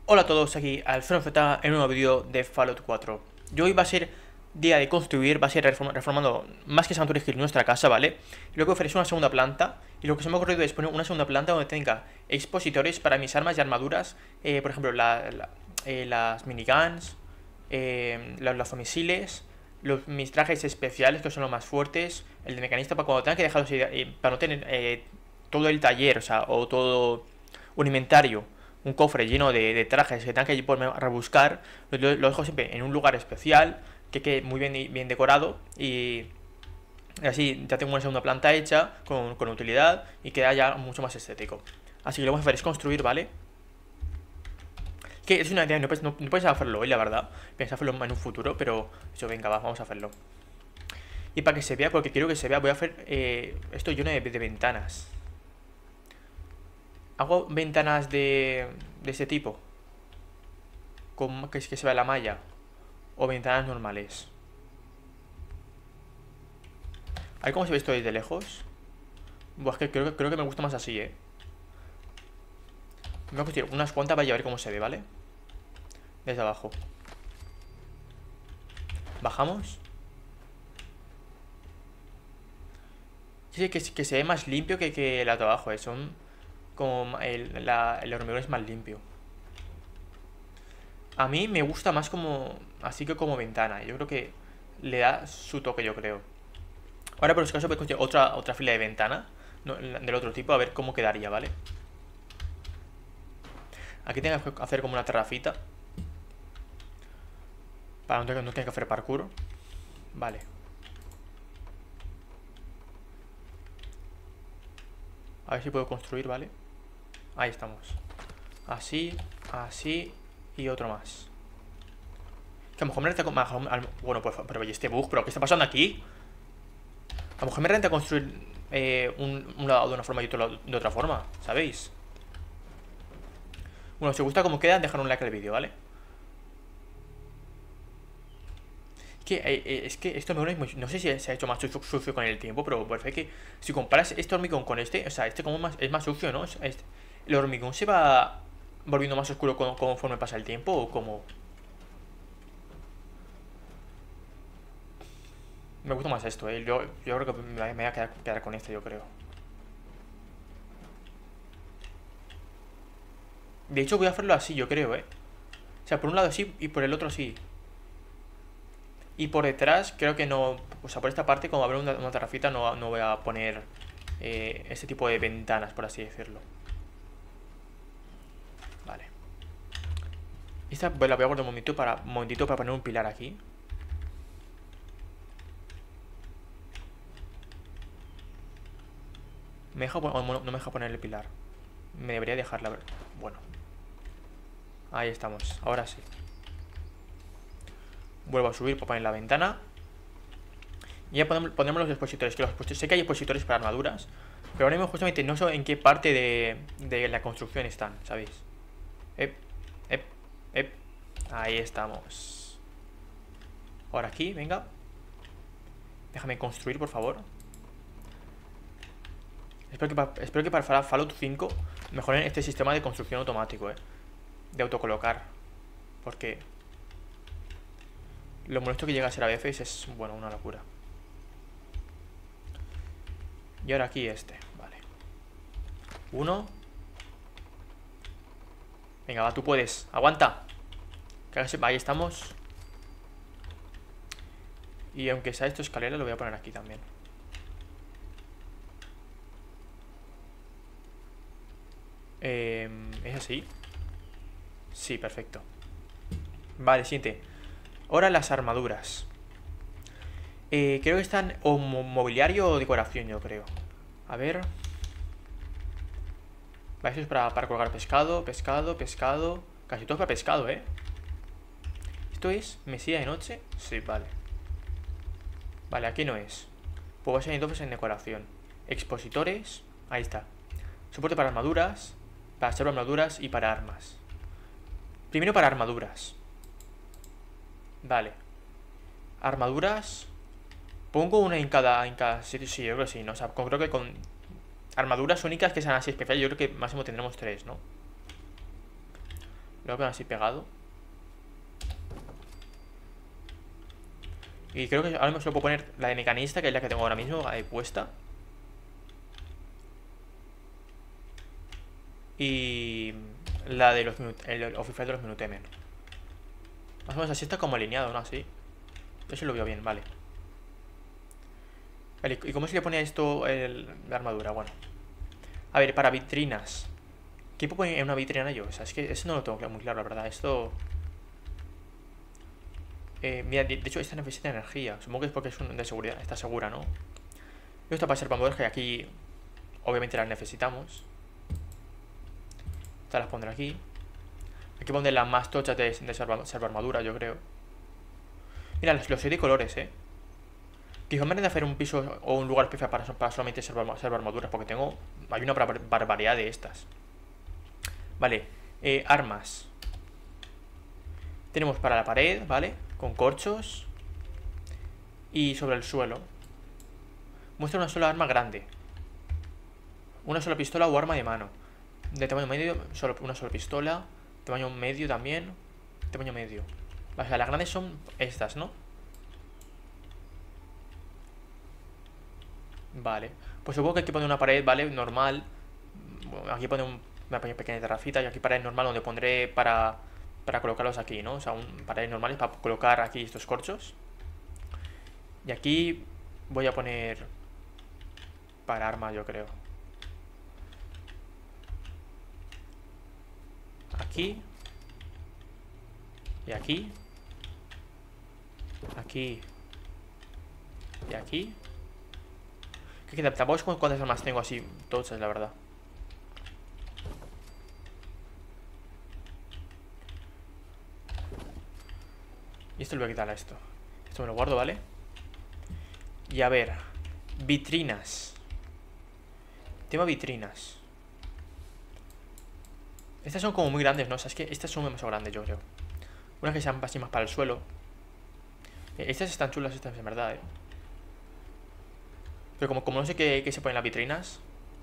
Hola a todos, aquí AlfredoZ en un nuevo vídeo de Fallout 4. Y hoy va a ser día de construir, va a ser reformando más que Sanctuary Hill nuestra casa, ¿vale? Y luego ofrecer una segunda planta, y lo que se me ha ocurrido es poner una segunda planta donde tenga expositores para mis armas y armaduras, por ejemplo, las miniguns, los fomisiles, mis trajes especiales que son los más fuertes, el de mecanista para cuando tenga que dejarlos, para no tener todo el taller, o sea, o todo un inventario, un cofre lleno de trajes que tengan que ponerme a rebuscar, lo dejo siempre en un lugar especial, que quede muy bien decorado y así ya tengo una segunda planta hecha con utilidad y queda ya mucho más estético. Así que lo que vamos a hacer es construir, ¿vale? Que es una idea, no puedes hacerlo hoy, la verdad. Piensa hacerlo en un futuro, pero eso, venga, vamos a hacerlo. Y para que se vea, porque quiero que se vea, voy a hacer esto lleno de ventanas. Hago ventanas de ese tipo, con que se vea la malla, o ventanas normales. A ver cómo se ve esto desde lejos. Buah, es que creo que me gusta más así, Me voy a construir unas cuantas para ver cómo se ve, ¿vale? Desde abajo. Bajamos. Sí, que se ve más limpio que el de abajo, Son como el hormigón es más limpio. A mí me gusta más como así que como ventana. Yo creo que le da su toque, yo creo. Ahora por si acaso voy a construir otra fila de ventana, no, del otro tipo, a ver cómo quedaría, ¿vale? Aquí tengo que hacer como una terracita para no tener que hacer parkour. Vale. A ver si puedo construir, ¿vale? Ahí estamos. Así, así y otro más. Que a lo mejor me renta... Bueno, pues, pero ¿y este bug? ¿Pero qué está pasando aquí? A lo mejor me renta construir un lado de una forma y otro lado de otra forma, ¿sabéis? Bueno, si os gusta cómo queda, dejad un like al vídeo, ¿vale? Es que este hormigón es muy... No sé si se ha hecho más sucio con el tiempo, pero parece que si comparas este hormigón con este, o sea, este como es más sucio, ¿no? ¿El hormigón se va volviendo más oscuro conforme pasa el tiempo o cómo? Me gusta más esto, Yo creo que me voy a quedar con esto, yo creo. De hecho, voy a hacerlo así, yo creo, O sea, por un lado sí y por el otro sí. Y por detrás creo que no... O sea, por esta parte, como va a haber una terracita, no voy a poner este tipo de ventanas, por así decirlo. Vale. Esta la voy a guardar un momentito para poner un pilar aquí. ¿Me deja no me deja poner el pilar? Me debería dejarla ver. Bueno. Ahí estamos, ahora sí. Vuelvo a subir para poner la ventana. Y ya ponemos los expositores. Sé que hay expositores para armaduras, pero ahora mismo justamente no sé en qué parte de la construcción están, ¿sabéis? Ep, ep, ep. Ahí estamos. Ahora aquí, venga. Déjame construir, por favor. Espero que para Fallout 5 mejoren este sistema de construcción automático, de autocolocar. Porque lo molesto que llega a ser a veces es, bueno, una locura. Y ahora aquí vale. Uno. Venga, va, tú puedes, aguanta. Ahí estamos. Y aunque sea esto escalera, lo voy a poner aquí también. ¿Es así? Sí, perfecto. Vale, siguiente. Ahora las armaduras. Creo que están o mobiliario o decoración, yo creo. A ver. Vale, esto es para colgar pescado. Casi todo es para pescado, ¿Esto es mesilla de noche? Sí, vale. Vale, aquí no es. Pues va a ser entonces en decoración. Expositores. Ahí está. Soporte para armaduras. Para hacer armaduras y para armas. Primero para armaduras. Vale. Armaduras. Pongo una en cada sitio. Sí, yo creo que sí, ¿no? O sea, creo que con armaduras únicas que sean así especiales, yo creo que máximo tendremos 3, ¿no? Lo voy a poner así pegado. Y creo que ahora mismo se lo puedo poner la de mecanista, que es la que tengo ahora mismo ahí puesta. Y la de los el oficial de los Minutemen. Más o menos así está como alineado, ¿no? Así. Eso lo veo bien, vale. Vale, ¿y cómo se le pone a esto la armadura? Bueno. A ver, para vitrinas. ¿Qué puedo poner en una vitrina yo? O sea, es que eso no lo tengo muy claro, la verdad. Esto... mira, de hecho esta necesita energía. Supongo que es porque es de seguridad. Está segura, ¿no? Esto para ser bomberos, que aquí obviamente las necesitamos. Estas las pondré aquí. Aquí pondré las más tochas de salva armadura, yo creo. Mira, los hay de colores, Quizá me de hacer un piso o un lugar especial para solamente salvar armaduras, porque tengo... Hay una barbaridad de estas. Vale, armas. Tenemos para la pared, ¿vale? Con corchos. Y sobre el suelo. Muestra una sola arma grande. Una sola pistola o arma de mano. De tamaño medio, una sola pistola. Tamaño medio también. Tamaño medio. O sea, las grandes son estas, ¿no? Vale. Pues supongo que aquí pone una pared, ¿vale? Normal. Aquí pone una pequeña terracita. Y aquí pared normal donde pondré para colocarlos aquí, ¿no? O sea, paredes normales para colocar aquí estos corchos. Y aquí voy a poner para armas, yo creo. Aquí. Y aquí. Aquí. Y aquí. Que tampoco es cuántas armas tengo así tochas, la verdad. Y esto le voy a quitar a esto. Esto me lo guardo, ¿vale? Y a ver. Vitrinas. Tema vitrinas. Estas son como muy grandes, ¿no? O sea, es que estas son demasiado grandes, yo creo. Unas que sean así más para el suelo. Estas están chulas, estas en verdad, Pero como no sé qué se ponen en las vitrinas.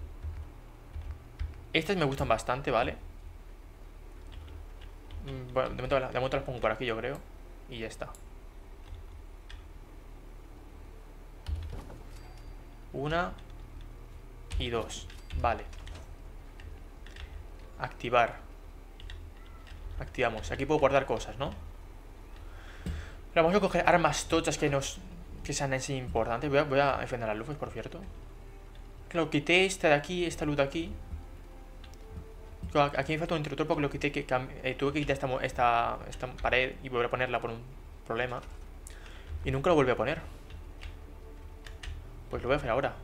Estas me gustan bastante, ¿vale? Bueno, de momento las pongo por aquí, yo creo. Y ya está. Una y dos. Vale. Activar. Activamos. Aquí puedo guardar cosas, ¿no? Pero vamos a coger armas tochas que sean así importantes. Voy a encender las luces, por cierto. Claro, quité esta de aquí, esta luz de aquí. Aquí me falta un interruptor porque lo quité. Tuve que quitar esta pared y volver a ponerla por un problema. Y nunca lo volví a poner. Pues lo voy a hacer ahora.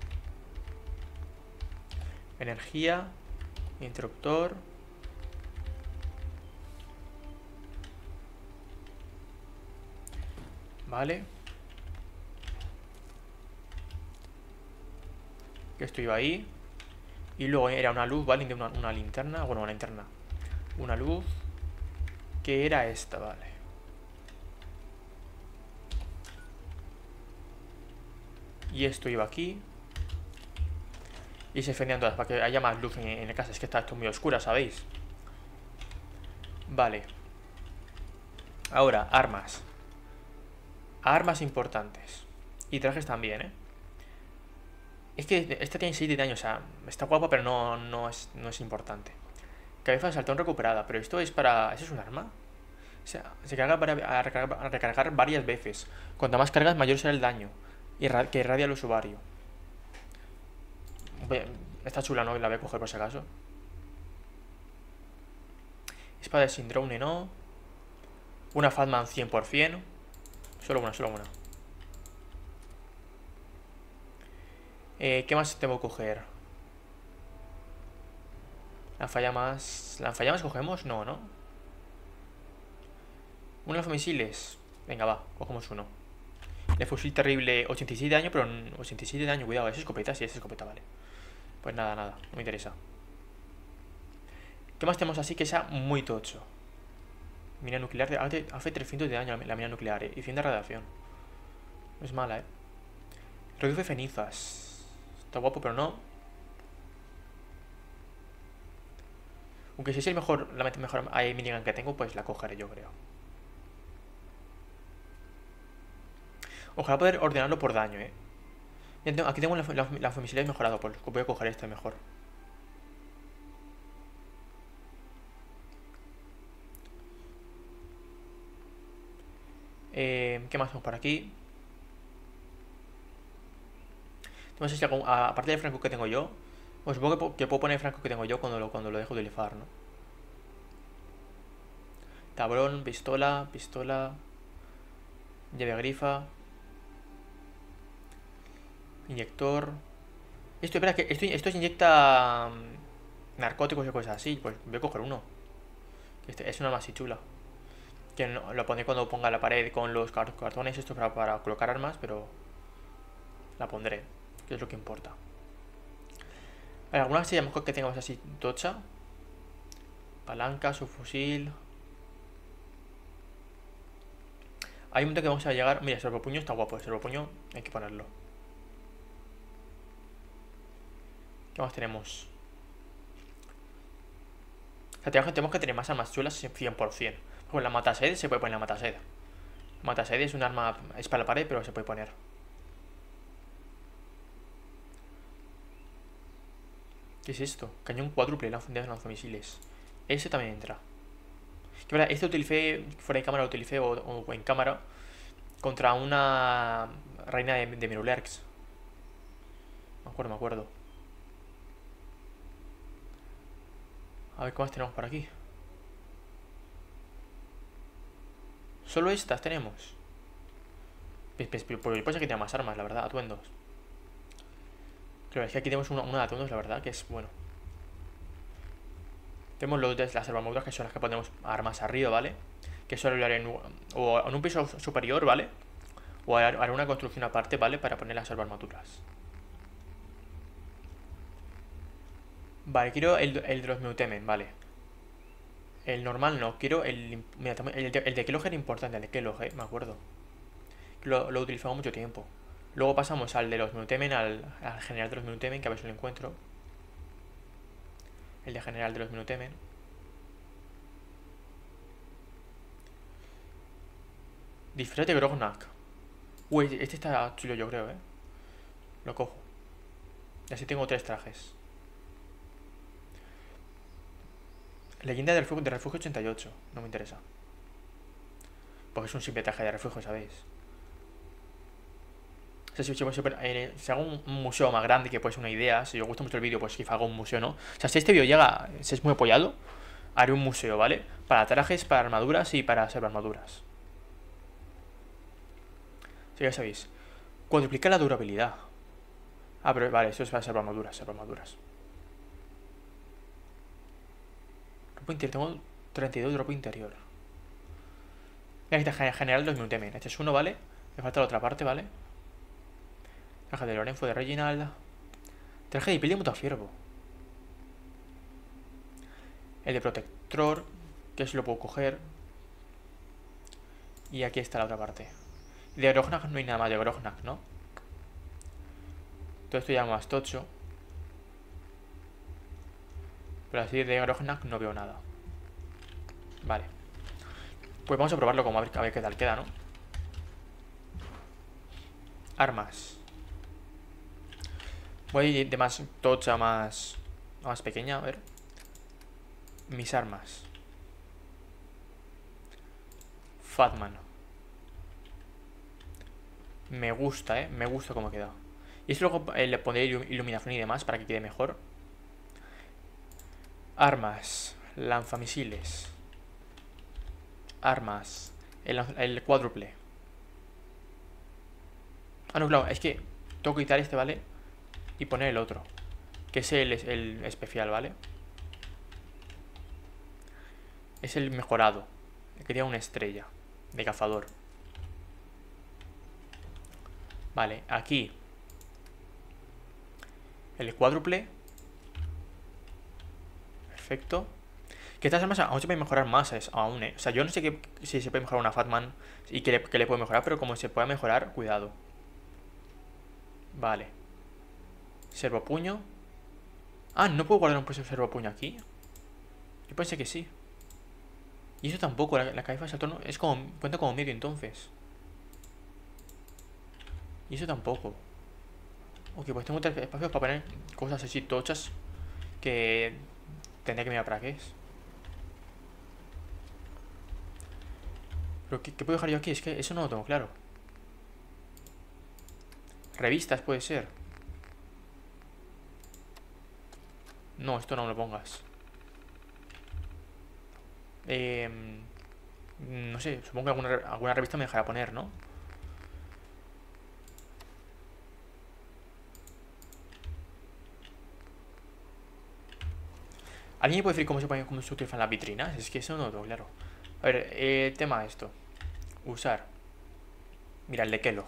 Energía. Interruptor. Vale. Que esto iba ahí. Y luego era una luz, ¿vale? De una linterna. Bueno, una linterna. Una luz. Que era esta, vale. Y esto iba aquí. Y se encendían todas para que haya más luz en la casa. Es que está esto muy oscura, ¿sabéis? Vale. Ahora, armas. Armas importantes. Y trajes también, Es que esta tiene 7 de daño, o sea, está guapa, pero no es importante. Cabeza de saltón recuperada, pero esto es para... ¿Eso es un arma? O sea, se carga para recargar varias veces. Cuanto más cargas, mayor será el daño que irradia al usuario. Está chula, ¿no? La voy a coger por si acaso. Espada de Syndrome, ¿no? Una Fatman 100%. Solo una. ¿Qué más tengo que coger? Lanzallamas. ¿Lanzallamas cogemos? No, ¿no? Un lanzamisiles. Venga, va, cogemos uno. El fusil terrible, 87 de daño, pero 87 de daño, cuidado, ¿es escopeta? Sí, es escopeta, vale. Pues nada, no me interesa. ¿Qué más tenemos así que sea muy tocho? Mina nuclear, hace 300 de daño la mina nuclear, y 100 de radiación. No es mala, Reduce cenizas. Está guapo, pero no. Aunque si es el mejor, la mejor minigun que tengo, pues la cogeré, yo creo. Ojalá poder ordenarlo por daño, Aquí tengo las misiles mejorado, pues voy a coger este mejor. ¿Qué más tenemos por aquí? No sé si aparte del franco que tengo yo, pues supongo que puedo poner el franco que tengo yo cuando lo dejo de utilizar, ¿no? Tablón, pistola, llave grifa, inyector. Espera, que esto inyecta narcóticos y cosas así. Pues voy a coger uno. Es una más así chula. Que lo pondré cuando ponga la pared con los cartones estos para colocar armas, pero la pondré, que es lo que importa. A ver, alguna silla mejor que tengamos así tocha. Palanca, subfusil. Hay un momento que vamos a llegar. Mira, el servopuño está guapo. El servopuño hay que ponerlo. ¿Qué más tenemos? O sea, tenemos que tener más armas chulas 100%. Pues la matased se puede poner la matased. La matased es un arma. Es para la pared, pero se puede poner. ¿Qué es esto? Cañón cuádruple de lanzamisiles. Ese también entra. Que verdad, este utilicé. Fuera de cámara lo utilicé o en cámara. Contra una reina de Mirulerx. Me acuerdo. A ver, ¿qué más tenemos por aquí? Solo estas tenemos. Pues yo pensé que tenía más armas, la verdad, atuendos. Claro, es que aquí tenemos una de atuendos, la verdad, que es bueno. Tenemos los de las armaduras, que son las que ponemos armas arriba, ¿vale? Que eso lo haré o en un piso superior, ¿vale? O haré una construcción aparte, ¿vale? Para poner las armaduras. Vale, quiero el de los Meutemen, vale. El normal no, quiero el... Mira, el de Kellogg era importante, el de Kellogg, me acuerdo. Lo utilizamos mucho tiempo. Luego pasamos al de los Meutemen, al general de los Meutemen, que a ver si lo encuentro. El de general de los Meutemen. Disfraz de Grognak. Uy, este está chulo, yo creo, Lo cojo. Y así tengo 3 trajes. Leyenda de refugio 88. No me interesa. Porque es un simple traje de refugio, ¿sabéis? O sea, si hago un museo más grande, que puede ser una idea, si os gusta mucho el vídeo, pues quizá hago un museo, ¿no? O sea, si este vídeo llega, si es muy apoyado, haré un museo, ¿vale? Para trajes, para armaduras y para armaduras. Sí, ya sabéis. Cuadruplicar la durabilidad. Ah, pero vale, esto es para armaduras. Ropa interior, tengo 32 de ropa interior. Mira, aquí está general 2000 Este es uno, ¿vale? Me falta la otra parte, ¿vale? Traje de Lorenzo de Reginald. Traje de piel de mutafiervo. El de protector, que eso lo puedo coger. Y aquí está la otra parte. De Grognak no hay nada más de Grognak, ¿no? Todo esto ya más tocho. Pero así de Grognak no veo nada. Vale. Pues vamos a probarlo como a ver qué tal queda, ¿no? Armas. Voy a ir de más tocha a más pequeña, a ver. Mis armas. Fatman. Me gusta, me gusta cómo queda. Y esto luego le pondré iluminación y demás para que quede mejor. Armas. Lanzamisiles. Armas. El cuádruple. Ah, no, claro, es que tengo que quitar este, ¿vale? Y poner el otro, que es el especial, ¿vale? Es el mejorado, el que tiene una estrella de cazador. Vale, aquí el cuádruple. Perfecto. Que estas armas aún se pueden mejorar más aún, O sea, yo no sé si se puede mejorar una Fatman y que le puede mejorar, pero como se pueda mejorar, cuidado. Vale. Servopuño. Ah, ¿no puedo guardar un servopuño aquí? Yo pensé que sí. Y eso tampoco, la cabeza de Saturno es como, cuenta como medio entonces. Y eso tampoco. Ok, pues tengo 3 espacios para poner cosas así tochas que tendría que mirar para qué es. Pero ¿qué puedo dejar yo aquí? Es que eso no lo tengo claro. Revistas puede ser. No, esto no me lo pongas. No sé, supongo que alguna revista me dejará poner, ¿no? ¿Alguien me puede decir cómo se utilizan las vitrinas? Es que eso no lo tengo claro. A ver, tema de esto. Usar. Mira, el de Kellogg.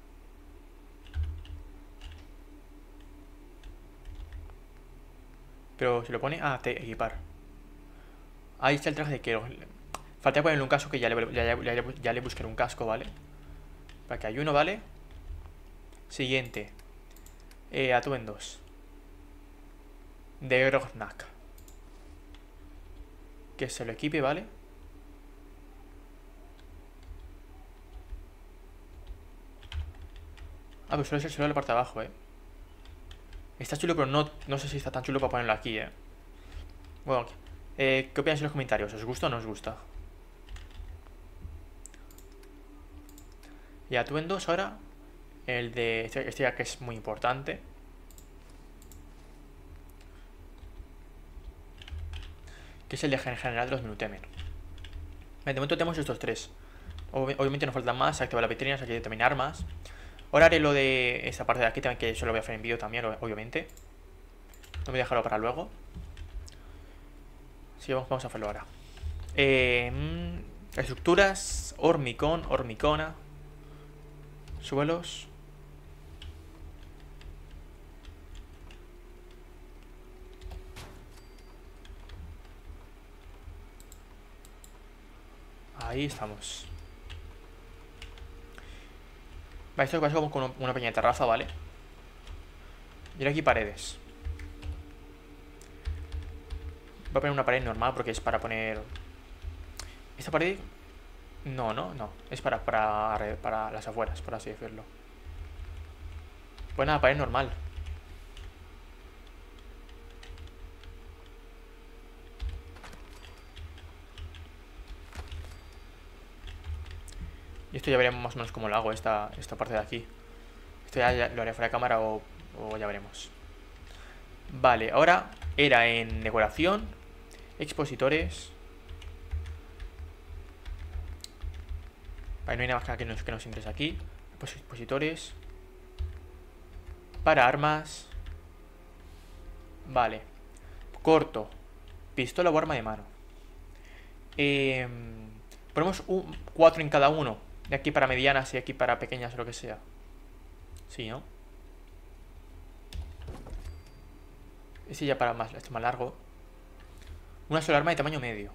Pero se lo pone a equipar. Ahí está el traje de Kellogg. Falta ponerle un casco que ya le buscaré un casco, ¿vale? Para que hay uno, ¿vale? Siguiente. Atuendos. De Grognak. Que se lo equipe, ¿vale? Ah, pues solo es solo la parte de abajo, ¿eh? Está chulo, pero no sé si está tan chulo para ponerlo aquí, ¿eh? Bueno, ¿qué opináis en los comentarios? ¿Os gusta o no os gusta? Y atuendos ahora. El de este ya que es muy importante. Que es el de general de los Minutemen. De momento tenemos estos 3. Obviamente nos faltan más. Se activan las vitrinas, aquí también armas. Ahora haré lo de esta parte de aquí también, que eso lo voy a hacer en vídeo también, obviamente. No me voy a dejarlo para luego. Sí, vamos a hacerlo ahora. Estructuras, hormicona. Suelos. Ahí estamos. Vale, esto es como con una pequeña terraza, ¿vale? Y ahora aquí paredes. Voy a poner una pared normal porque es para poner... Esta pared... No. Es para las afueras, por así decirlo. Pues nada, pared normal. Y esto ya veremos más o menos cómo lo hago, esta parte de aquí. Esto ya lo haré fuera de cámara o ya veremos. Vale, ahora era en decoración, expositores. Vale, no hay nada más que nos interesa aquí. Pues expositores. Para armas. Vale. Corto. Pistola o arma de mano. Ponemos 4 en cada uno. De aquí para medianas y aquí para pequeñas o lo que sea. Sí, ¿no? Este ya para más, este más largo. Una sola arma de tamaño medio.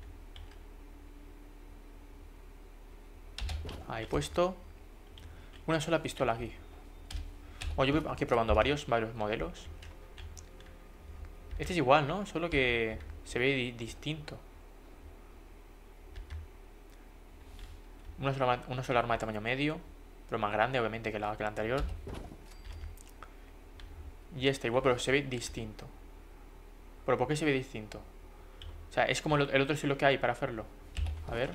Ahí puesto. Una sola pistola aquí. Yo voy aquí probando varios modelos. Este es igual, ¿no? Solo que se ve distinto. Una sola arma de tamaño medio, pero más grande, obviamente, que la anterior. Y esta igual, pero se ve distinto. ¿Pero por qué se ve distinto? O sea, es como el otro estilo que hay para hacerlo. A ver.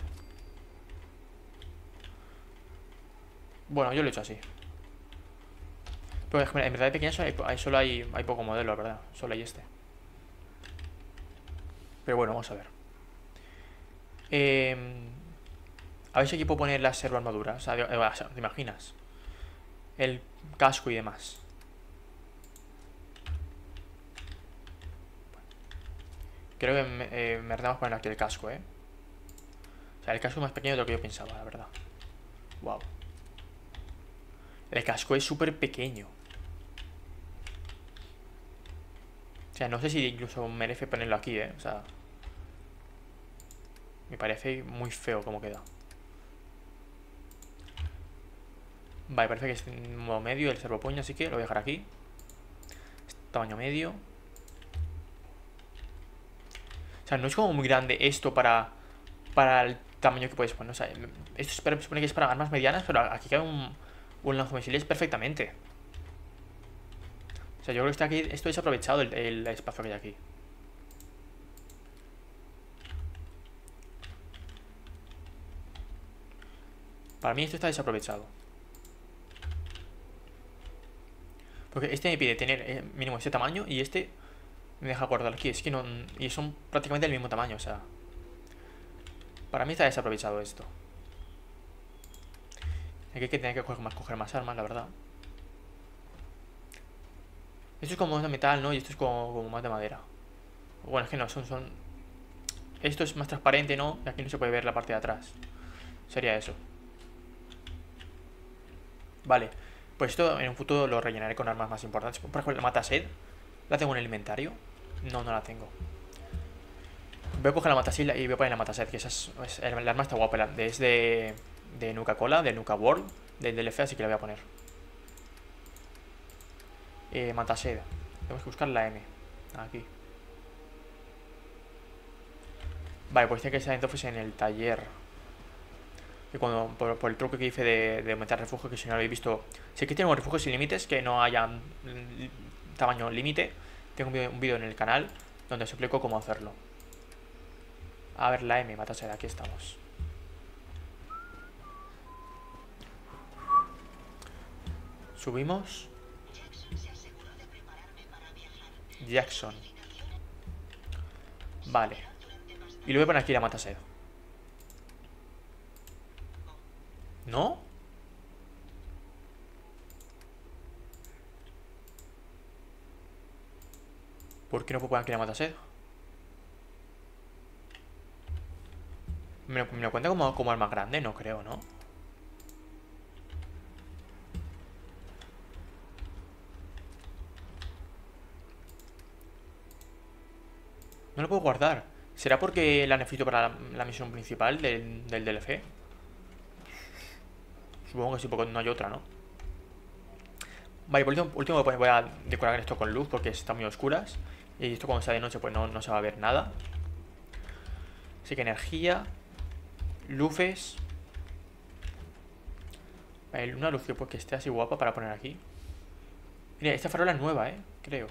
Bueno, yo lo he hecho así. Pero en verdad de pequeñas solo hay poco modelo, la verdad. Solo hay este. Pero bueno, vamos a ver. A ver si aquí puedo poner la servo armadura. O sea, ¿te imaginas? El casco y demás. Creo que merecemos poner aquí el casco, ¿eh? O sea, el casco es más pequeño de lo que yo pensaba, la verdad. Wow. El casco es súper pequeño. O sea, no sé si incluso merece ponerlo aquí, ¿eh? O sea... Me parece muy feo como queda. Vale, parece que es en modo medio el servopuño, así que lo voy a dejar aquí. Tamaño medio. O sea, no es como muy grande esto para el tamaño que puedes poner. O sea, esto se supone que es para armas medianas, pero aquí cabe un lanzamisiles perfectamente. O sea, yo creo que está aquí, esto es aprovechado el espacio que hay aquí. Para mí esto está desaprovechado. Porque este me pide tener mínimo este tamaño y este me deja guardarlo aquí. Es que no... Y son prácticamente del mismo tamaño, o sea... Para mí está desaprovechado esto. Aquí hay que tener que coger más armas, la verdad. Esto es como más de metal, ¿no? Y esto es como más de madera. Bueno, es que no, son... Esto es más transparente, ¿no? Y aquí no se puede ver la parte de atrás. Sería eso. Vale. Pues esto en un futuro lo rellenaré con armas más importantes. Por ejemplo, la matased. ¿La tengo en el inventario? No, no la tengo. Voy a coger la matased y voy a poner la matased, que esa es el arma está guapa. Es de Nuka Cola, de Nuka World, del DLC, así que la voy a poner. Matased. Tenemos que buscar la M. Aquí. Vale, pues tiene que estar entonces en el taller. Y cuando, por el truco que hice de aumentar refugio, que si no lo habéis visto, si aquí tenemos refugios sin límites, que no haya tamaño límite, tengo un vídeo en el canal donde os explico cómo hacerlo. A ver, la M, matased, aquí estamos. Subimos. Jackson. Vale. Y lo voy a poner aquí la matased. ¿No? ¿Por qué no puedo poner aquí la matased? ¿Me lo cuenta como arma grande? No creo, ¿no? No lo puedo guardar. ¿Será porque la necesito para la misión principal del DLC? Supongo que sí, porque no hay otra, ¿no? Vale, por último voy a decorar esto con luz porque están muy oscuras. Y esto cuando sea de noche pues no se va a ver nada. Así que energía. Luces. Vale, una luz que esté así guapa para poner aquí. Mira, esta farola es nueva, creo.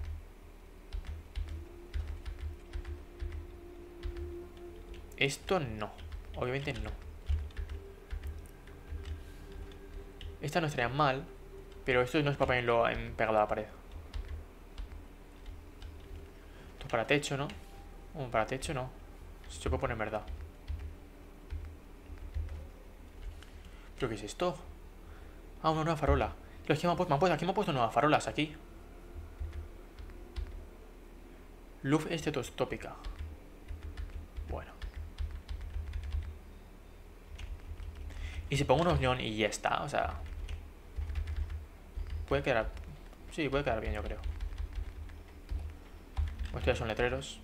Esto no. Obviamente no. Esta no estaría mal. Pero esto no es para ponerlo pegado a la pared. Esto es para techo, ¿no? Para techo no. Se puede poner en verdad. ¿Pero qué es esto? Ah, una nueva farola. Pero es que aquí me ha puesto nuevas farolas aquí. Luz estetostópica. Bueno. Y si pongo unos neón y ya está, o sea... Puede quedar... Sí, puede quedar bien, yo creo. Estos ya son letreros.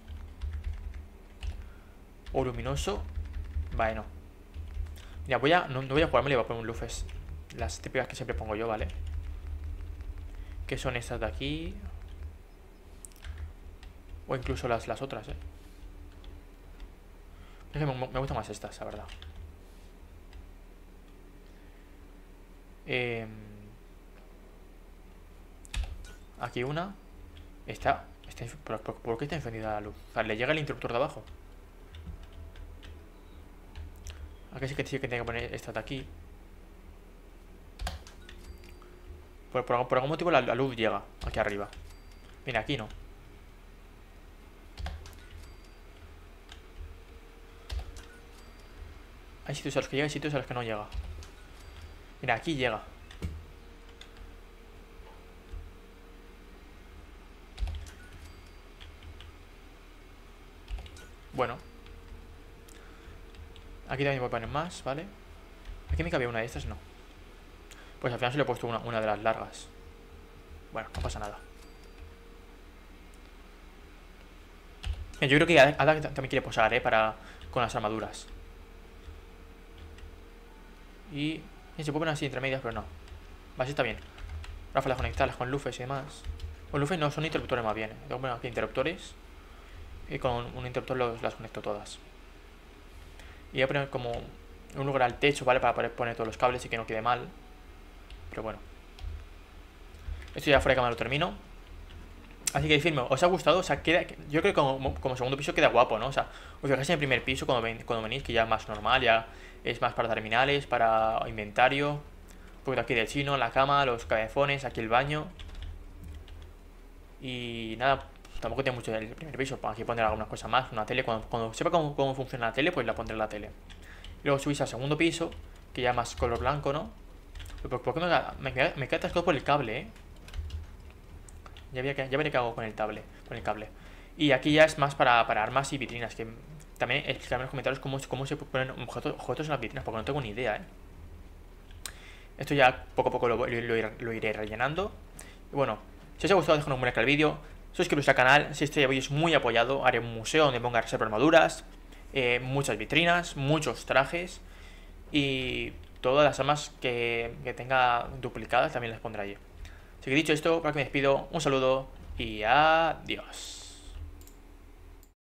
O luminoso. Vale, no. Mira, no voy a jugarme, le voy a poner un luces. Las típicas que siempre pongo yo, ¿vale? Que son estas de aquí. O incluso las otras, Es que me gustan más estas, la verdad. Aquí una. ¿Por qué está encendida la luz? O sea, le llega el interruptor de abajo. Aquí sí que tengo que poner esta de aquí. Por algún motivo la luz llega aquí arriba. Mira, aquí no. Hay sitios a los que llega y sitios a los que no llega. Mira, aquí llega. Bueno. Aquí también voy a poner más, ¿vale? Aquí me cabía una de estas, no. Pues al final se le he puesto una de las largas. Bueno, no pasa nada. Yo creo que Ada también quiere posar, con las armaduras. Y se puede poner así entre medias, pero no. Así está bien. Ráfagas conectarlas con luces y demás. Con luces no, son interruptores más bien. Tengo que poner aquí interruptores. Y con un interruptor las conecto todas. Y voy a poner como un lugar al techo, ¿vale? Para poder poner todos los cables y que no quede mal. Pero bueno. Esto ya fuera de cámara lo termino. Así que decirme, ¿os ha gustado? O sea, queda, yo creo que como segundo piso queda guapo, ¿no? O sea, os fijáis en el primer piso cuando venís, que ya es más normal, ya es más para terminales, para inventario. Un poquito aquí del chino, la cama, los cabezones, aquí el baño. Y nada, tampoco tiene mucho el primer piso. Aquí pondré algunas cosas más, una tele. Cuando sepa cómo funciona la tele, pues la pondré en la tele. Y luego subís al segundo piso, que ya más color blanco, ¿no? ¿Por qué me queda atascado por el cable, eh? Ya veré qué hago con el cable. Y aquí ya es más para armas y vitrinas. Que también explicarme en los comentarios cómo se ponen objetos en las vitrinas, porque no tengo ni idea, Esto ya poco a poco lo iré rellenando. Y bueno, si os ha gustado, dejad un like al vídeo. Suscribiros al canal. Si este vídeo es muy apoyado, haré un museo donde ponga reserva armaduras, muchas vitrinas, muchos trajes. Y todas las armas que tenga duplicadas también las pondré allí. Así que dicho esto, para que me despido, un saludo y adiós.